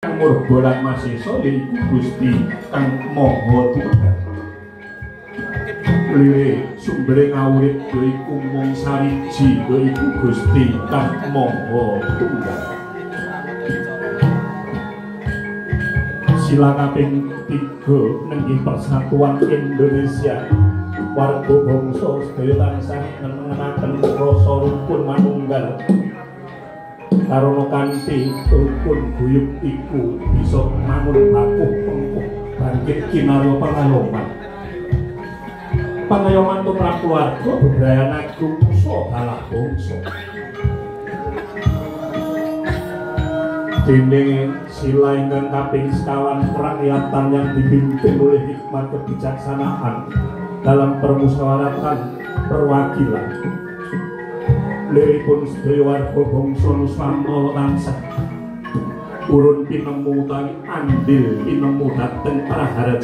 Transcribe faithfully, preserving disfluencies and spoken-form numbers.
Murba lan Masesa yaiku Gusti kang Maha Tunggal. Lire sumbere ngawrit yaiku mung sariji yaiku Gusti kang Maha Tunggal. Sila kaping tiga nenggih Persatuan Indonesia. Warga bangsa sedaya tansah ngenengaken rasa rukun manunggal. Karana kanthi rukun guyub iku bisa mangun bakuh pengkuh bangkit kinarya pangaloman. Pangayoman tumrap keluarga bebrayan agung so kalah bangsa. Dene sila ingkang kaping sekawan kerakyatan yang dipimpin oleh hikmat kebijaksanaan dalam permusyawaratan perwakilan. Liripun sedaya warga bangsa Nuswantara tansah urun pinemu utawi andil pinemu dhateng praharja